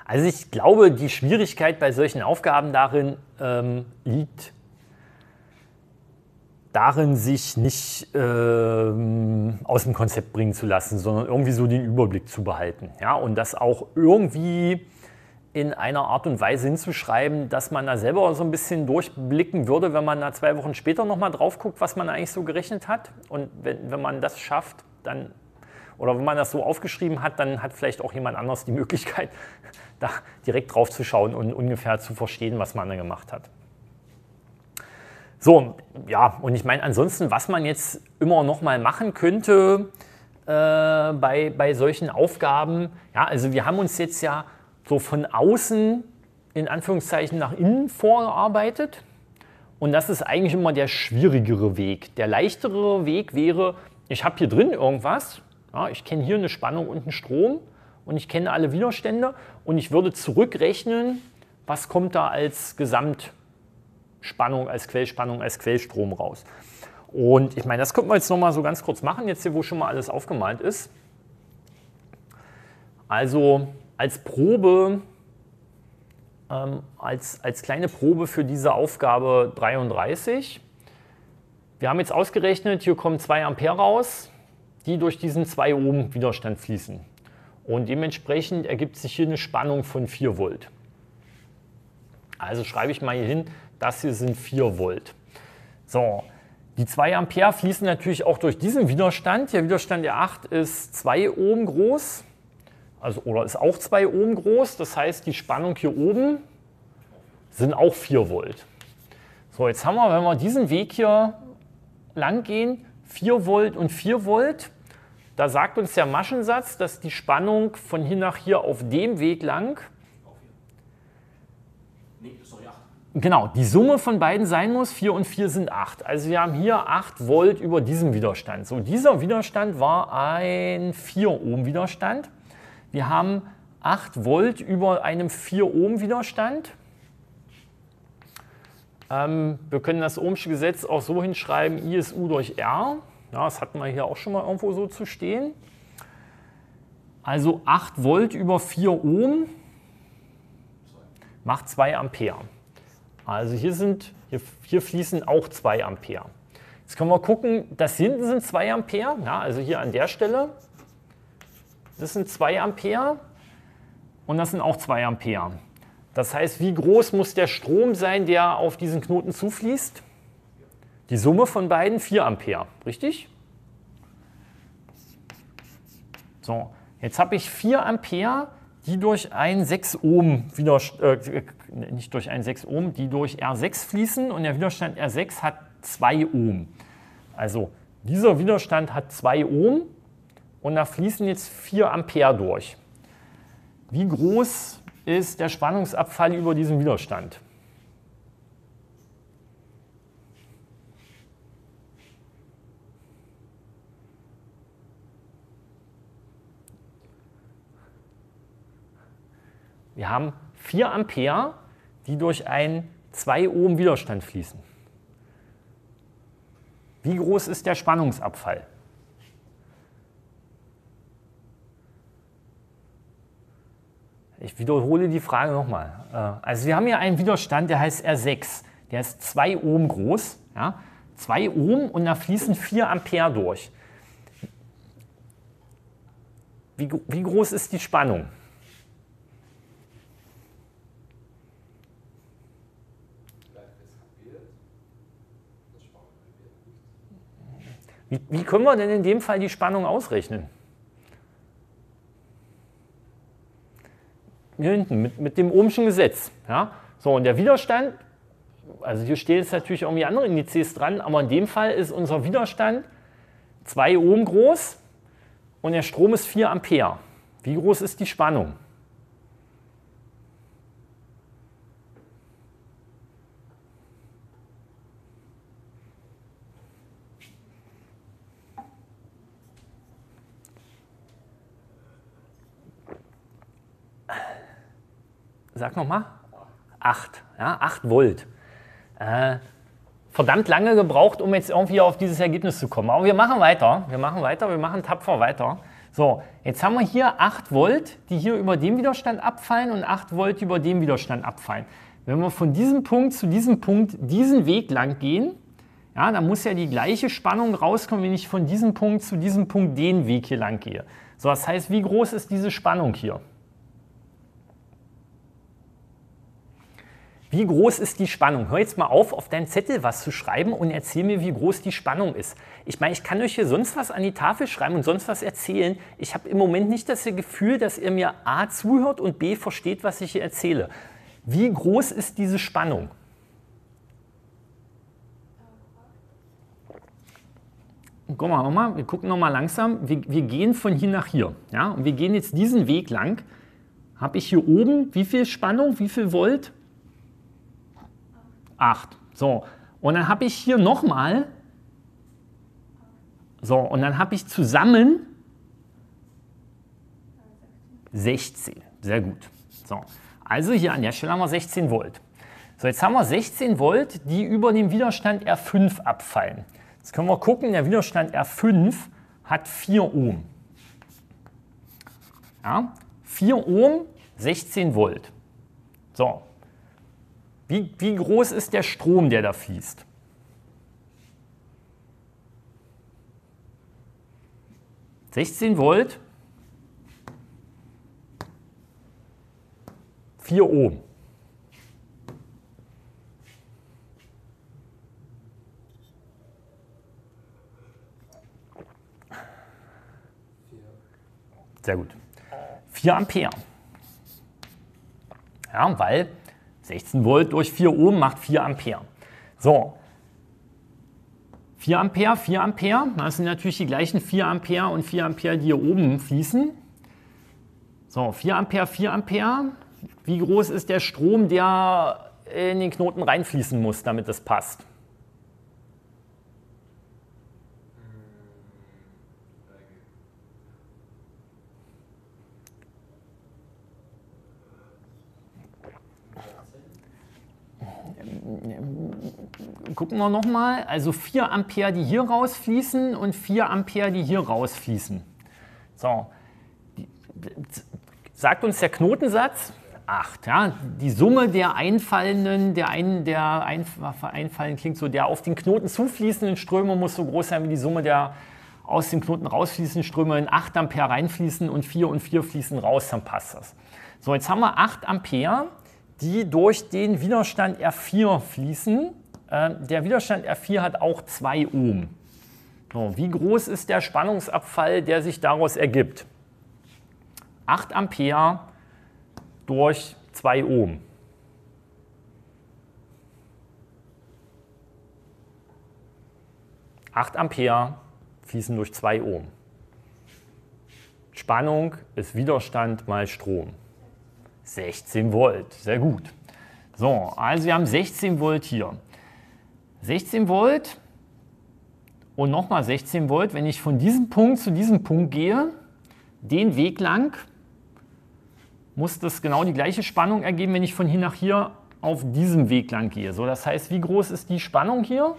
Also ich glaube, die Schwierigkeit bei solchen Aufgaben liegt darin, sich nicht aus dem Konzept bringen zu lassen, sondern irgendwie so den Überblick zu behalten. Ja? Und das auch irgendwie in einer Art und Weise hinzuschreiben, dass man da selber so ein bisschen durchblicken würde, wenn man da 2 Wochen später nochmal drauf guckt, was man eigentlich so gerechnet hat. Und wenn man das schafft, dann, oder wenn man das so aufgeschrieben hat, dann hat vielleicht auch jemand anders die Möglichkeit, da direkt drauf zu schauen und ungefähr zu verstehen, was man da gemacht hat. So, ja, und ich meine, ansonsten, was man jetzt immer noch mal machen könnte bei solchen Aufgaben, ja, also wir haben uns jetzt ja so von außen in Anführungszeichen nach innen vorgearbeitet und das ist eigentlich immer der schwierigere Weg. Der leichtere Weg wäre, ich habe hier drin irgendwas, ja, ich kenne hier eine Spannung und einen Strom und ich kenne alle Widerstände und ich würde zurückrechnen, was kommt da als Gesamtspannung, als Quellspannung, als Quellstrom raus. Und ich meine, das könnten wir jetzt nochmal so ganz kurz machen, jetzt hier, wo schon mal alles aufgemalt ist. Also als Probe, als kleine Probe für diese Aufgabe 33. Wir haben jetzt ausgerechnet, hier kommen 2 Ampere raus, die durch diesen 2 Ohm Widerstand fließen. Und dementsprechend ergibt sich hier eine Spannung von 4 Volt. Also schreibe ich mal hier hin, das hier sind 4 Volt. So, die 2 Ampere fließen natürlich auch durch diesen Widerstand. Der Widerstand R8 ist 2 Ohm groß, also, oder ist auch 2 Ohm groß. Das heißt, die Spannung hier oben sind auch 4 Volt. So, jetzt haben wir, wenn wir diesen Weg hier lang gehen, 4 Volt und 4 Volt. Da sagt uns der Maschensatz, dass die Spannung von hier nach hier auf dem Weg lang, genau, die Summe von beiden sein muss, 4 und 4 sind 8. Also wir haben hier 8 Volt über diesem Widerstand. So, dieser Widerstand war ein 4 Ohm Widerstand. Wir haben 8 Volt über einem 4 Ohm Widerstand. Wir können das Ohmsche Gesetz auch so hinschreiben, I ist U durch R. Ja, das hatten wir hier auch schon mal irgendwo so zu stehen. Also 8 Volt über 4 Ohm macht 2 Ampere. Also hier fließen auch 2 Ampere. Jetzt können wir gucken, das hinten sind 2 Ampere, ja, also hier an der Stelle. Das sind 2 Ampere und das sind auch 2 Ampere. Das heißt, wie groß muss der Strom sein, der auf diesen Knoten zufließt? Die Summe von beiden 4 Ampere, richtig? So, jetzt habe ich 4 Ampere, die durch ein 6 Ohm nicht durch ein 6 Ohm, die durch R6 fließen und der Widerstand R6 hat 2 Ohm. Also dieser Widerstand hat 2 Ohm und da fließen jetzt 4 Ampere durch. Wie groß ist der Spannungsabfall über diesen Widerstand? Wir haben 4 Ampere, die durch einen 2 Ohm Widerstand fließen. Wie groß ist der Spannungsabfall? Ich wiederhole die Frage nochmal. Also wir haben hier einen Widerstand, der heißt R6. Der ist 2 Ohm groß. Ja? 2 Ohm und da fließen 4 Ampere durch. Wie groß ist die Spannung? Wie können wir denn in dem Fall die Spannung ausrechnen? Hier hinten, mit dem Ohmschen Gesetz. Ja? So, und der Widerstand, also hier stehen jetzt natürlich irgendwie andere Indizes dran, aber in dem Fall ist unser Widerstand 2 Ohm groß und der Strom ist 4 Ampere. Wie groß ist die Spannung? Sag nochmal. 8. Ja, 8 Volt. Verdammt lange gebraucht, um jetzt irgendwie auf dieses Ergebnis zu kommen. Aber wir machen weiter. Wir machen tapfer weiter. So, jetzt haben wir hier 8 Volt, die hier über dem Widerstand abfallen und 8 Volt die über dem Widerstand abfallen. Wenn wir von diesem Punkt zu diesem Punkt diesen Weg lang gehen, ja, dann muss ja die gleiche Spannung rauskommen, wenn ich von diesem Punkt zu diesem Punkt den Weg hier lang gehe. So, das heißt, wie groß ist diese Spannung hier? Wie groß ist die Spannung? Hör jetzt mal auf deinen Zettel was zu schreiben und erzähl mir, wie groß die Spannung ist. Ich meine, ich kann euch hier sonst was an die Tafel schreiben und sonst was erzählen. Ich habe im Moment nicht das Gefühl, dass ihr mir A zuhört und B versteht, was ich hier erzähle. Wie groß ist diese Spannung? Guck mal, nochmal, wir gucken nochmal langsam. Wir gehen von hier nach hier. Ja? Und wir gehen jetzt diesen Weg lang. Habe ich hier oben wie viel Spannung, wie viel Volt? 8. So, und dann habe ich hier nochmal, so, und dann habe ich zusammen 16. Sehr gut. So, also hier an der Stelle haben wir 16 Volt. So, jetzt haben wir 16 Volt, die über den Widerstand R5 abfallen. Jetzt können wir gucken, der Widerstand R5 hat 4 Ohm. Ja, 4 Ohm, 16 Volt. So. Wie groß ist der Strom, der da fließt? (16 Volt, 4 Ohm. Sehr gut. 4 Ampere. Ja, weil 16 Volt durch 4 Ohm macht 4 Ampere. So, 4 Ampere, 4 Ampere, das sind natürlich die gleichen 4 Ampere und 4 Ampere, die hier oben fließen. So, 4 Ampere, 4 Ampere. Wie groß ist der Strom, der in den Knoten reinfließen muss, damit das passt? Gucken wir nochmal, also 4 Ampere, die hier rausfließen und 4 Ampere, die hier rausfließen. So, sagt uns der Knotensatz 8. Ja? Die Summe der einfallenden, einfallen klingt so, der auf den Knoten zufließenden Ströme muss so groß sein wie die Summe der aus dem Knoten rausfließenden Ströme. In 8 Ampere reinfließen und 4 fließen raus, dann passt das. So, jetzt haben wir 8 Ampere, die durch den Widerstand R4 fließen. Der Widerstand R4 hat auch 2 Ohm. So, wie groß ist der Spannungsabfall, der sich daraus ergibt? 8 Ampere durch 2 Ohm. (8 Ampere fließen durch 2 Ohm. Spannung ist Widerstand mal Strom. 16 Volt, sehr gut. So, also wir haben 16 Volt hier. 16 Volt und nochmal 16 Volt, wenn ich von diesem Punkt zu diesem Punkt gehe, den Weg lang, muss das genau die gleiche Spannung ergeben, wenn ich von hier nach hier auf diesem Weg lang gehe. So, das heißt, wie groß ist die Spannung hier?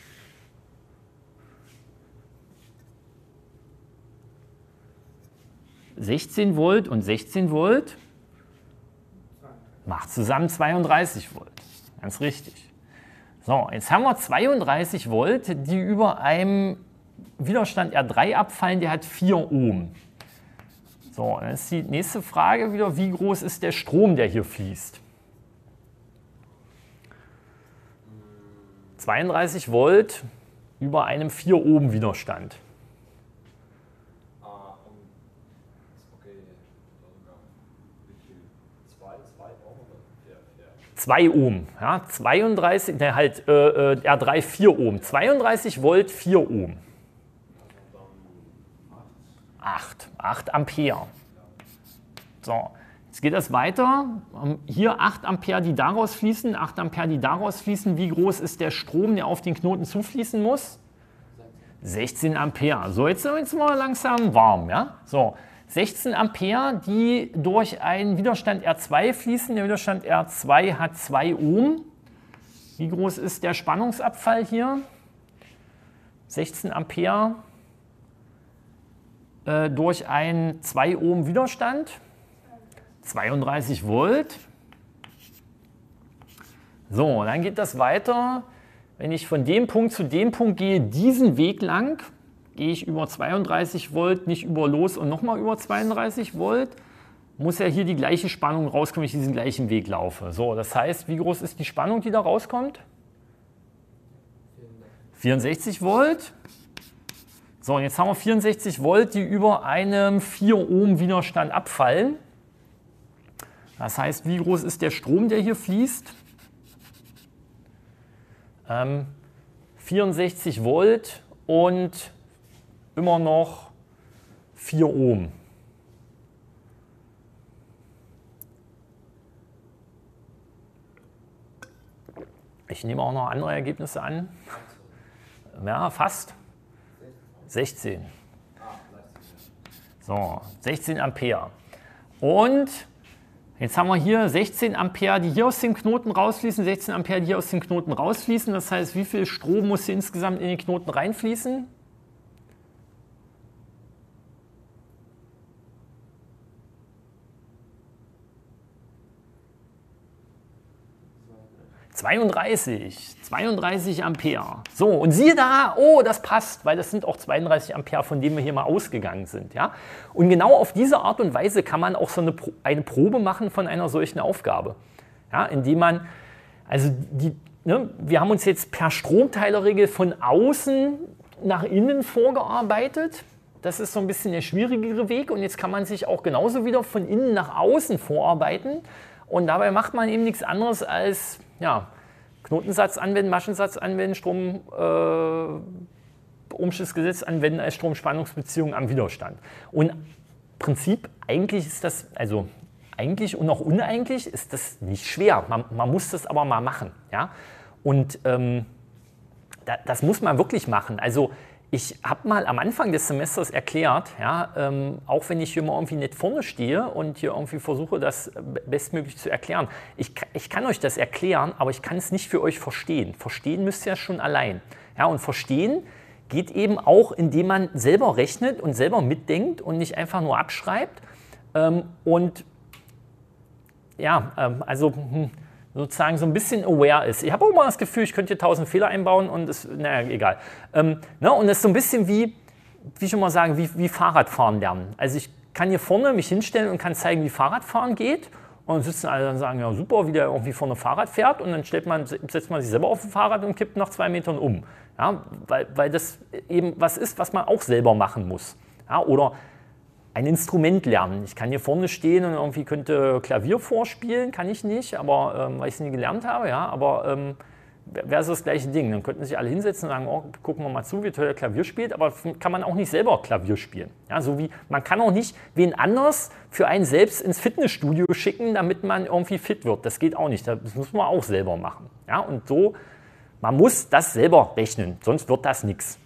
(16 Volt und 16 Volt macht zusammen 32 Volt. Ganz richtig. So, jetzt haben wir 32 Volt, die über einem Widerstand R3 abfallen, der hat 4 Ohm. So, dann ist die nächste Frage wieder, wie groß ist der Strom, der hier fließt? 32 Volt über einem 4 Ohm Widerstand. 2 Ohm, ja, 32, ne, halt R3 4 Ohm, 32 Volt 4 Ohm. 8 Ampere. So, jetzt geht das weiter. Hier 8 Ampere, die daraus fließen, 8 Ampere, die daraus fließen. Wie groß ist der Strom, der auf den Knoten zufließen muss? 16 Ampere. So, jetzt sind wir jetzt mal langsam warm, ja? So. 16 Ampere, die durch einen Widerstand R2 fließen. Der Widerstand R2 hat 2 Ohm. Wie groß ist der Spannungsabfall hier? 16 Ampere durch einen 2 Ohm Widerstand, 32 Volt. So, dann geht das weiter. Wenn ich von dem Punkt zu dem Punkt gehe, diesen Weg lang, gehe ich über 32 Volt, nicht über los und nochmal über 32 Volt, muss ja hier die gleiche Spannung rauskommen, wenn ich diesen gleichen Weg laufe. So, das heißt, wie groß ist die Spannung, die da rauskommt? 64 Volt. So, und jetzt haben wir 64 Volt, die über einem 4 Ohm Widerstand abfallen. Das heißt, wie groß ist der Strom, der hier fließt? 64 Volt und immer noch 4 Ohm. Ich nehme auch noch andere Ergebnisse an. Ja, fast. 16. So, 16 Ampere. Und jetzt haben wir hier 16 Ampere, die hier aus dem Knoten rausfließen, 16 Ampere, die hier aus dem Knoten rausfließen. Das heißt, wie viel Strom muss hier insgesamt in den Knoten reinfließen? ...32 Ampere. So, und siehe da, oh, das passt, weil das sind auch 32 Ampere, von denen wir hier mal ausgegangen sind. Ja? Und genau auf diese Art und Weise kann man auch so eine Probe machen von einer solchen Aufgabe. Ja? Indem man, also wir haben uns jetzt per Stromteilerregel von außen nach innen vorgearbeitet. Das ist so ein bisschen der schwierigere Weg. Und jetzt kann man sich auch genauso wieder von innen nach außen vorarbeiten. Und dabei macht man eben nichts anderes als Knotensatz anwenden, Maschensatz anwenden, Ohmsches Gesetz anwenden als Stromspannungsbeziehung am Widerstand. Und im Prinzip eigentlich ist das, also eigentlich und auch uneigentlich ist das nicht schwer. Man muss das aber mal machen. Ja? Und das muss man wirklich machen. Also ich habe mal am Anfang des Semesters erklärt, auch wenn ich hier mal irgendwie nicht vorne stehe und hier irgendwie versuche, das bestmöglich zu erklären. Ich kann euch das erklären, aber ich kann es nicht für euch verstehen. Verstehen müsst ihr ja schon allein. Ja, und verstehen geht eben auch, indem man selber rechnet und selber mitdenkt und nicht einfach nur abschreibt. Sozusagen so ein bisschen aware ist. Ich habe auch immer das Gefühl, ich könnte hier 1000 Fehler einbauen und es, naja, egal. Und das ist so ein bisschen wie schon mal sagen, wie Fahrradfahren lernen. Also ich kann hier vorne mich hinstellen und kann zeigen, wie Fahrradfahren geht. Und dann sitzen alle und sagen, ja super, wie der irgendwie vorne Fahrrad fährt. Und dann setzt man sich selber auf ein Fahrrad und kippt nach 2 Metern um. Ja, weil das eben was ist, was man auch selber machen muss. Ja, oder ein Instrument lernen. Ich kann hier vorne stehen und irgendwie könnte Klavier vorspielen, kann ich nicht, aber weil ich es nie gelernt habe, ja, aber wäre so das gleiche Ding. Dann könnten sich alle hinsetzen und sagen, oh, gucken wir mal zu, wie toll der Klavier spielt, aber kann man auch nicht selber Klavier spielen. Ja, so wie man kann auch nicht wen anders für einen selbst ins Fitnessstudio schicken, damit man irgendwie fit wird. Das geht auch nicht, das muss man auch selber machen. Ja, und so, man muss das selber rechnen, sonst wird das nichts.